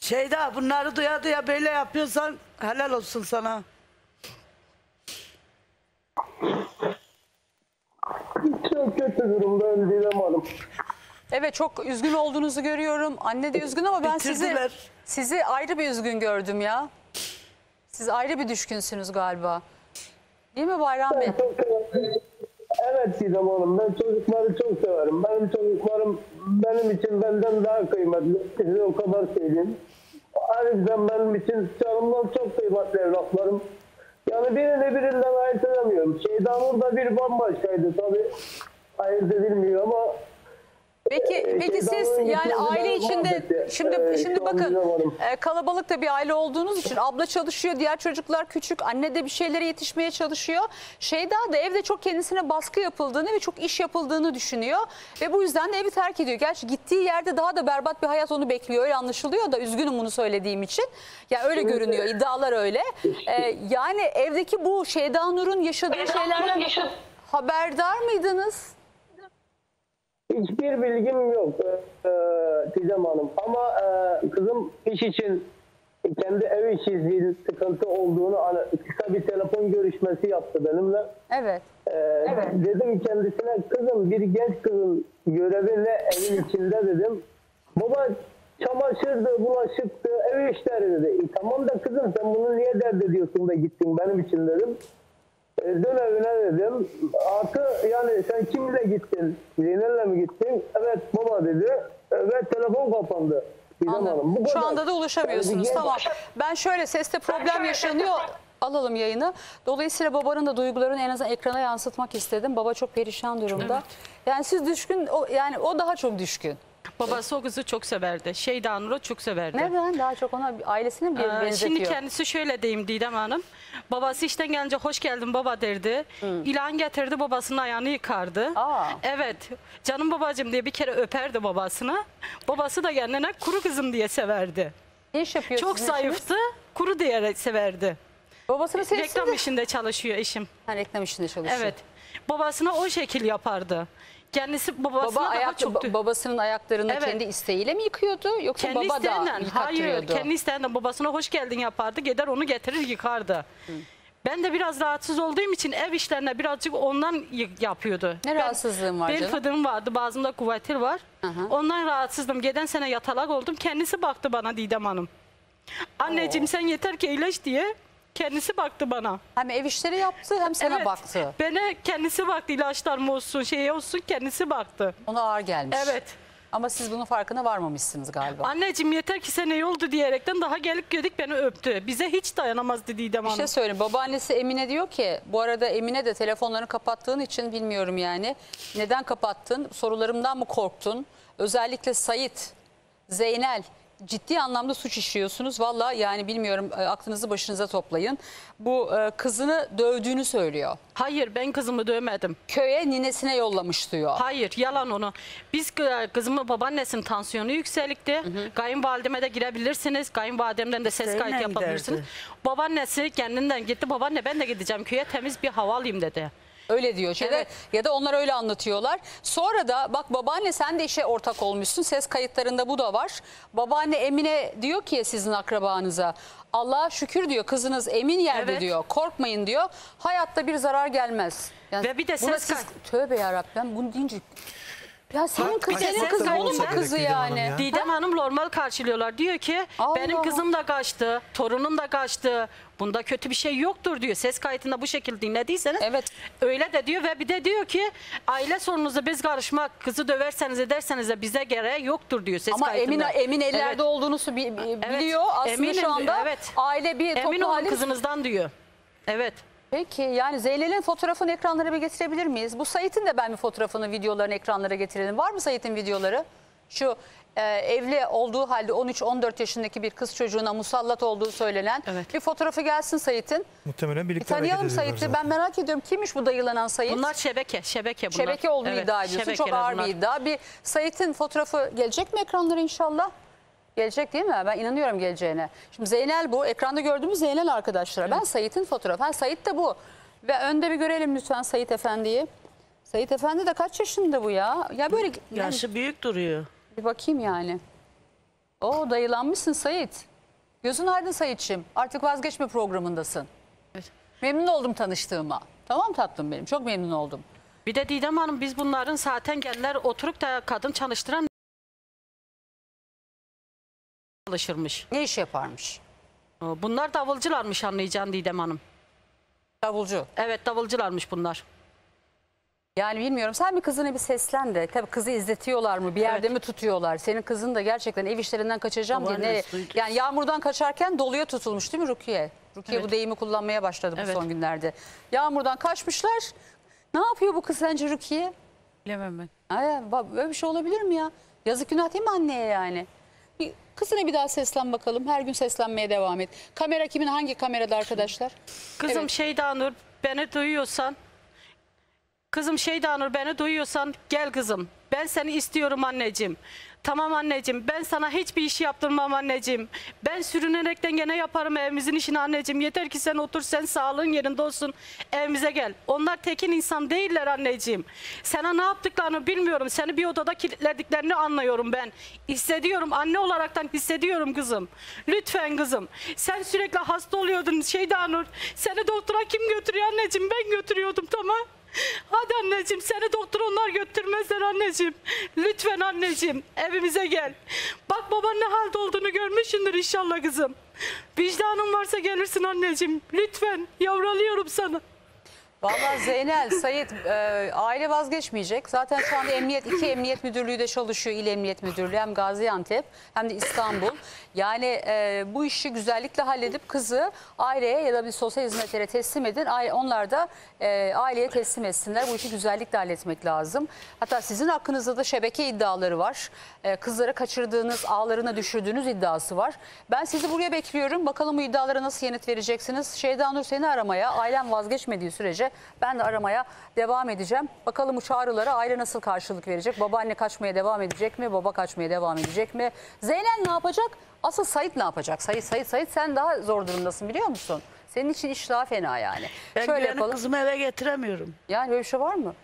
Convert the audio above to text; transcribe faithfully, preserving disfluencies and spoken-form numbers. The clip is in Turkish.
Şeyda, bunları duya duya böyle yapıyorsan helal olsun sana. Çok kötü durumda Didem Hanım. Evet, çok üzgün olduğunuzu görüyorum. Anne de üzgün ama ben sizi Bitirdiler. sizi ayrı bir üzgün gördüm ya. Siz ayrı bir düşkünsünüz galiba. Değil mi Bayram Bey? Ben çok severim. Evet Didem Hanım, ben çocukları çok severim. Benim çocuklarım benim için benden daha kıymetli. Size o kadar söyleyeyim. Harbiden benim için canımdan çok kıymetli evlatlarım. Yani birini birinden ayırt edemiyorum. Şeyda Nur da bir bambaşkaydı tabii. Ayırt edilmiyor ama Peki, Ee, peki Şeyda siz Nur'un yani gitmesi aile bana içinde mahvetti. şimdi Ee, şimdi şu an bakın Didem Hanım. e, kalabalık da bir aile olduğunuz için abla çalışıyor, diğer çocuklar küçük, anne de bir şeylere yetişmeye çalışıyor. Şeyda da evde çok kendisine baskı yapıldığını ve çok iş yapıldığını düşünüyor ve bu yüzden de evi terk ediyor. Gerçi gittiği yerde daha da berbat bir hayat onu bekliyor, öyle anlaşılıyor da üzgünüm bunu söylediğim için. Ya öyle görünüyor, iddialar öyle. Ee, yani evdeki bu Şeyda Nur'un yaşadığı şeylerden haberdar mıydınız? Hiçbir bilgim yok e, Didem Hanım. Ama e, kızım iş için kendi ev işi zil sıkıntı olduğunu hani kısa bir telefon görüşmesi yaptı benimle. Evet. E, evet. Dedim kendisine kızım bir genç kızın görevi ne evin içinde dedim. Baba çamaşırdı, bulaşıktı, ev işleri dedi. E, tamam da kızım sen bunu niye dert ediyorsun da gittin benim için dedim. E, dön evine dedim. Artı yani sen kimle gittin? Zeynel'le mi gittin? Evet baba dedi. E, ve telefon kapandı. Hanım, bu Şu kadar. anda da ulaşamıyorsunuz. Yani, Tamam. Ben şöyle seste problem yaşanıyor. Alalım yayını. Dolayısıyla babanın da duygularını en azından ekrana yansıtmak istedim. Baba çok perişan durumda. Evet. Yani siz düşkün, o, yani o daha çok düşkün. Babası o kızı çok severdi. Şeyda Nur'u çok severdi. Neden? Daha çok ona ailesini bir Ee, benzetiyor. Şimdi kendisi şöyle diyeyim Didem Hanım. Babası işten gelince hoş geldin baba derdi. İlan getirdi, babasının ayağını yıkardı. Aa. Evet. Canım babacığım diye bir kere öperdi babasını. Babası da kendine kuru kızım diye severdi. Ne iş yapıyor Çok sizin zayıftı. Kuru diye severdi. Babasını sevsin Reklam de. işinde çalışıyor eşim. Ha, reklam işinde çalışıyor. Evet. Babasına o şekil yapardı. Kendisi babasına Baba daha ayak, çok... ba- babasının ayaklarını Evet. kendi isteğiyle mi yıkıyordu yoksa Kendi baba da isteğinden. yıkattırıyordu? Hayır, kendi isteğinden babasına hoş geldin yapardı. Gider onu getirir yıkardı. Hı. Ben de biraz rahatsız olduğum için ev işlerine birazcık ondan yapıyordu. Ne rahatsızlığın var Bel canım? fıdığım vardı, bazımda kuvatir var. Hı hı. Ondan rahatsızdım. Geçen sene yatalak oldum. Kendisi baktı bana Didem Hanım. Anneciğim Oo. sen yeter ki iyileş diye. Kendisi baktı bana. Hem ev işleri yaptı hem sana evet, baktı. Bana kendisi baktı, ilaçlarım olsun, şey olsun, kendisi baktı. Ona ağır gelmiş. Evet. Ama siz bunun farkına varmamışsınız galiba. Anneciğim yeter ki sen iyi oldu diyerekten daha gelip gördük beni öptü. Bize hiç dayanamazdı Didem Hanım. Bir şey söyleyeyim. Babaannesi Emine diyor ki, bu arada Emine de telefonlarını kapattığın için bilmiyorum yani. Neden kapattın? Sorularımdan mı korktun? Özellikle Sait, Zeynel ciddi anlamda suç işliyorsunuz. Valla yani bilmiyorum, aklınızı başınıza toplayın. Bu e, kızını dövdüğünü söylüyor. Hayır, ben kızımı dövmedim. Köye ninesine yollamış diyor. Hayır, yalan onu. Biz kızımı babaannesinin tansiyonu yükselikti. Hı hı. Kayınvalideme de girebilirsiniz. Kayınvalidemden de ses Zeynep kayıt yapabilirsiniz. derdi. Babaannesi kendinden gitti. Babaanne ben de gideceğim köye, temiz bir hava alayım dedi. Öyle diyor. Ya, evet. da, ya da onlar öyle anlatıyorlar. Sonra da bak babaanne sen de işe ortak olmuşsun. Ses kayıtlarında bu da var. Babaanne Emine diyor ki sizin akrabanıza, Allah'a şükür diyor, kızınız emin yerde Evet. diyor. Korkmayın diyor. Hayatta bir zarar gelmez. Yani Ve bir de buna ses siz, kay- tövbe yarabbim bunu deyince... Ya senin kız, Ses senin kızı onun mu kaydı kızı Didem yani? Hanım ya. Didem Hanım normal karşılıyorlar. Diyor ki Allah benim Allah. kızım da kaçtı, torunum da kaçtı. Bunda kötü bir şey yoktur diyor. Ses kayıtında bu şekilde dinlediyseniz. Evet. Öyle de diyor ve bir de diyor ki aile sorununuza biz karışmak, kızı döverseniz ederseniz de bize gereği yoktur diyor ses Ama kayıtında. emin, emin ellerde Evet. olduğunu bi- bi- Evet. biliyor. Aslında Eminim, şu anda evet. aile bir Emin toplu olun halde... kızınızdan diyor. Evet. Peki yani Zeynel'in fotoğrafını ekranlara bir getirebilir miyiz? Bu Sait'in de ben bir fotoğrafını, videolarını ekranlara getirelim. Var mı Sait'in videoları? Şu e, evli olduğu halde on üç on dört yaşındaki bir kız çocuğuna musallat olduğu söylenen Evet. bir fotoğrafı gelsin Sait'in. Muhtemelen Bir birlikte hareket tanıyalım ediyorlar Sait'i. zaten. Ben merak ediyorum kimmiş bu dayılanan Sait? Bunlar şebeke, şebeke bunlar. Şebeke olduğunu Evet, iddia ediyorsun. Çok şebekeler ağır bunlar. bir iddia. Bir Sait'in fotoğrafı gelecek mi ekranlara inşallah? Gelecek değil mi? Ben inanıyorum geleceğine. Şimdi Zeynel bu. Ekranda gördüğümüz Zeynel arkadaşlar. Evet. Ben Sait'in fotoğrafı. Ha, Sait de bu. Ve önde bir görelim lütfen Sait Efendi'yi. Sait Efendi de kaç yaşında bu ya? Ya böyle yani, Yaşı büyük duruyor. bir bakayım yani. Oo, dayılanmışsın Sait. Gözün aydın Saitçiğim. Artık vazgeçme programındasın. Evet. Memnun oldum tanıştığıma. Tamam tatlım benim. Çok memnun oldum. Bir de Didem Hanım biz bunların zaten geldiler oturup da kadın çalıştıran çalışırmış. Ne iş yaparmış? Bunlar davulcularmış anlayacağın Didem Hanım. Davulcu. Evet davulcularmış bunlar. Yani bilmiyorum, sen bir kızına bir seslen de. Tabii kızı izletiyorlar mı? Bir yerde Evet. mi tutuyorlar? Senin kızın da gerçekten ev işlerinden kaçacağım diye. Ne, Babaannesiydi. yani yağmurdan kaçarken doluya tutulmuş değil mi Rukiye? Rukiye Evet. bu deyimi kullanmaya başladı bu Evet. son günlerde. Yağmurdan kaçmışlar. Ne yapıyor bu kız sence Rukiye? Bilemem ben. Ay, bak, böyle bir şey olabilir mi ya? Yazık günah değil mi anneye yani? Bir, kızına bir daha seslen bakalım. Her gün seslenmeye devam et. Kamera kimin, hangi kamerada arkadaşlar? Kızım Evet. Şeyda Nur beni duyuyorsan Kızım Şeyda Nur beni duyuyorsan gel kızım. Ben seni istiyorum anneciğim. Tamam anneciğim, ben sana hiçbir iş yaptırmam anneciğim. Ben sürünerekten gene yaparım evimizin işini anneciğim. Yeter ki sen otur, sen sağlığın yerinde olsun, evimize gel. Onlar tekin insan değiller anneciğim. Sana ne yaptıklarını bilmiyorum. Seni bir odada kilitlediklerini anlıyorum ben. Hissediyorum, anne olaraktan hissediyorum kızım. Lütfen kızım. Sen sürekli hasta oluyordun Şeyda Nur. Seni doktora kim götürüyor anneciğim? Ben götürüyordum, tamam. Hadi anneciğim, seni doktor onlar götürmezler anneciğim. Lütfen anneciğim evimize gel. Bak baban ne halde olduğunu görmüşsündür inşallah kızım. Vicdanın varsa gelirsin anneciğim. Lütfen yavralıyorum sana. Vallahi Zeynel, Sayit e, aile vazgeçmeyecek. Zaten şu anda emniyet, iki emniyet müdürlüğü de çalışıyor. İl Emniyet Müdürlüğü hem Gaziantep hem de İstanbul. Yani e, bu işi güzellikle halledip kızı aileye ya da bir sosyal hizmetlere teslim edin. Aile, onlar da e, aileye teslim etsinler. Bu işi güzellikle halletmek lazım. Hatta sizin hakkınızda da şebeke iddiaları var. E, kızları kaçırdığınız, ağlarına düşürdüğünüz iddiası var. Ben sizi buraya bekliyorum. Bakalım bu iddialara nasıl yanıt vereceksiniz? Şeyda Nur seni aramaya, ailem vazgeçmediği sürece ben de aramaya devam edeceğim. Bakalım bu çağrılara aile nasıl karşılık verecek? Babaanne kaçmaya devam edecek mi? Baba kaçmaya devam edecek mi? Zeynel ne yapacak? Asıl Sait ne yapacak? Sait, Sait, Sait sen daha zor durumdasın biliyor musun? Senin için iş daha fena yani. Ben Şöyle güvenip yapalım. kızımı eve getiremiyorum. Yani böyle bir şey var mı?